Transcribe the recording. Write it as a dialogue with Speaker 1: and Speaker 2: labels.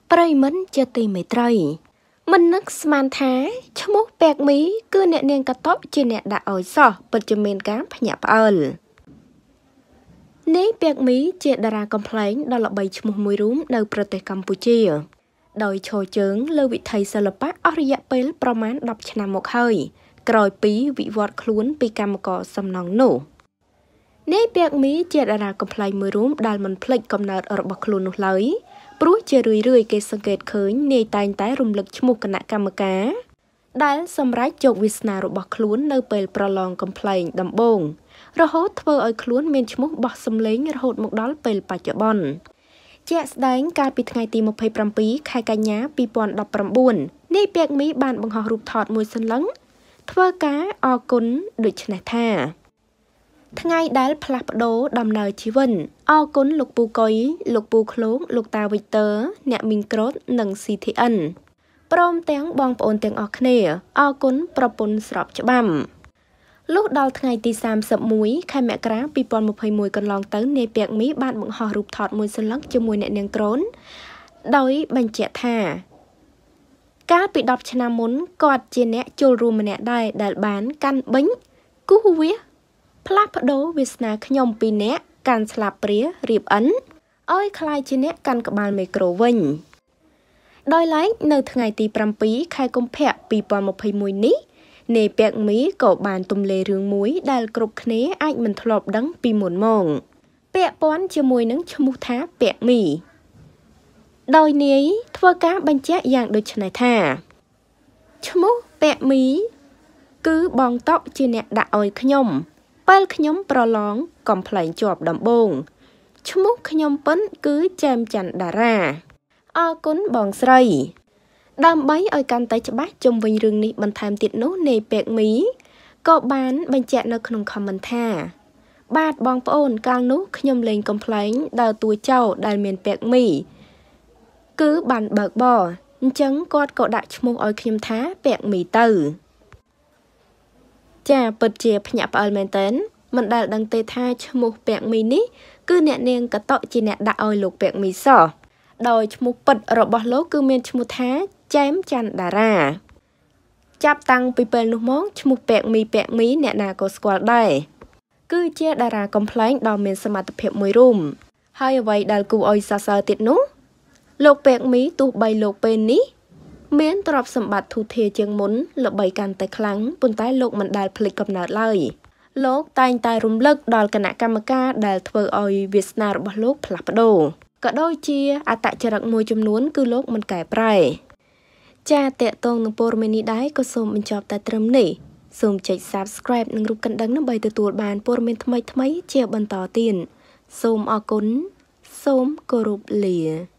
Speaker 1: ប្រិយមិត្តជាទីមេត្រីមិននឹកស្មានថាឈ្មោះពេកមីគឺអ្នកនាងកតុជាអ្នកដាក់ឲ្យសោះពិតជាមានការភ្ញាក់ផ្អើលនេះពេកមីជាតារាកំប្លែងដ៏ល្បីឈ្មោះមួយរូបនៅប្រទេសកម្ពុជាដោយឈរជើងលើវិថីសិល្បៈអស់រយៈពេលប្រមាណ10ឆ្នាំមកហើយក្រោយពីវិវត្តខ្លួនពីកម្មករសំណង់នោះនេះពេកមីជាតារាកំប្លែងមួយរូបដែលមិនភ្លេចកំណើតរបស់ខ្លួននោះឡើយព្រោះជារឿយៗគេសង្កេតឃើញនាយតែងតែរំលឹកឈ្មោះគណៈកម្មការដែលសម្រេចជោគវាសនារបស់ខ្លួននៅពេលប្រឡងកំប្លែងដំបូងរហូតធ្វើឲ្យខ្លួនមានឈ្មោះបោះសម្លេងរហូតមកដល់ពេលបច្ចុប្បន្នជាក់ស្ដែងកាលពីថ្ងៃទី27ខែកញ្ញា2019នាយពេកមីបានបង្ហោះរូបថតមួយសន្លឹងធ្វើការអរគុណដូចនេះថាថ្ងៃដែលផ្លាស់ប្ដូរដំណើរជីវិតអរគុណលោកពូកុយលោកពូឃ្លោកលោកតាវិចទ័រអ្នកមីងក្រូតនិង CTN ព្រមទាំងបងប្អូនទាំងអស់គ្នាអរគុណប្រពន្ធស្របច្បាប់លុះដល់ថ្ងៃទី31ខែមករា2021កន្លងទៅនាយពេកមីបានបង្ហោះរូបថតមួយសន្លឹកជាមួយអ្នកនាងក្រូនដោយបញ្ជាក់ថាកាលពី10ឆ្នាំមុនគាត់ជាអ្នកចូលរួមម្នាក់ដែរដែលបានកាន់បិញគូវាផ្លាស់ប្ដូរវាសនាខ្ញុំពីអ្នកកាន់ស្លាបព្រារៀបអិនឲ្យคล้ายជាអ្នកកាន់ក្បាលមីក្រូវិញដោយឡែកនៅថ្ងៃទី7ខែកុម្ភៈ2021នេះនាយពេកមីក៏បានទម្លាយរឿងមួយដែលគ្រប់គ្នាអាចមិនធ្លាប់ដឹងពីមុនមកពាក់ព័ន្ធជាមួយនឹងឈ្មោះថាពេកមីដោយនាយធ្វើការបញ្ជាក់យ៉ាងដូចនេះថាឈ្មោះពេកមីគឺបងតក់ជាអ្នកដាក់ឲ្យខ្ញុំពេលខ្ញុំប្រឡងកំប្លែងជាប់ដំបូងឈ្មោះខ្ញុំពិនគឺចែមច័ន្ទតារាអរគុណបងស្រីដើម្បីឲ្យកាន់តែច្បាស់ជុំវិញរឿងនេះបន្ថែមទៀតនោះនាយពេកមីក៏បានបញ្ជាក់នៅក្នុង comment ថាបាទបងប្អូនកាលនោះខ្ញុំលេងកំប្លែងដើរតួចោដែលមានពេកមីគឺបានបើកបរអញ្ចឹងគាត់ក៏ដាក់ឈ្មោះឲ្យខ្ញុំថាពេកមីទៅចាពិតជាភ្ញាក់ផ្អើលមែនទែនមិនដែលដឹងទេថាឈ្មោះពេកមីនេះគឺអ្នកនាងកតុជាអ្នកដាក់ឲ្យលោកពេកមីសោះដោយឈ្មោះពិតរបស់លោកគឺមានឈ្មោះថាចែមច័ន្ទតារាចាប់តាំងពីពេលនោះមកឈ្មោះពេកមីអ្នកណាក៏ស្គាល់ដែរគឺជាតារាកំប្លែងដ៏មានសមត្ថភាពមួយរូបហើយអ្វីដែលគួរឲ្យសរសើរទៀតនោះលោកពេកមីទោះបីលោកពេលនេះមានទ្រព្យសម្បត្តិធូរធារជាងមុនល្បីកាន់តែខ្លាំងប៉ុន្តែលោកមិនដែលភ្លេចកំណើតឡើយលោកតែងតែរំលឹកដល់គណៈកម្មការដែលធ្វើឲ្យវាសនារបស់លោកផ្លាស់ប្ដូរក៏ដូចជាអត្តចរិតមួយចំនួនគឺលោកមិនកែប្រែចាតេតងនឹងព័ត៌មាននេះដែរក៏សូមបញ្ចប់តែត្រឹមនេះសូមចុច Subscribe និងរូបកណ្ដឹងដើម្បីទទួលបានព័ត៌មានថ្មីៗជាបន្តទៀតសូមអរគុណសូមគោរពលា